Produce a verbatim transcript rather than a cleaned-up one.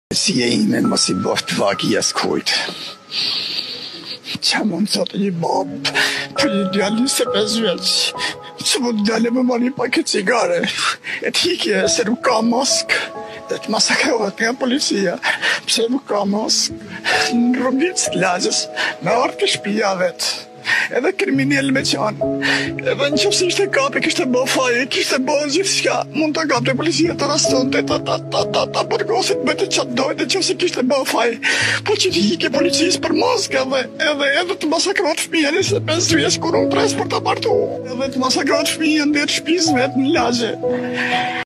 Si e ime mos I boft vaki as kujt. Qa mund thot një bab për një djalë njëzet e pesë vjeç që mund djale me marrë një paket cigare e t'hikje se nuk ka mask dhe t'masakrohet nga policia pse nuk ka mask në rrugit të lagjës me ardhë të shpia vet edhe kriminell me qanë edhe në qëfëse ishte kapi kishte bo faje kishte bo gjithë shka mund të kapte policia të raston të ta ta ta ta ta përgosit me të qatë dojnë në qëfëse kishte bo faje po që t'hike policis për mask edhe edhe edhe të masakrot fëmija njëzet e pesë vjeç kur unë pres për të partu edhe të masakrot fëmija në dhe të shpiz vet në lagje.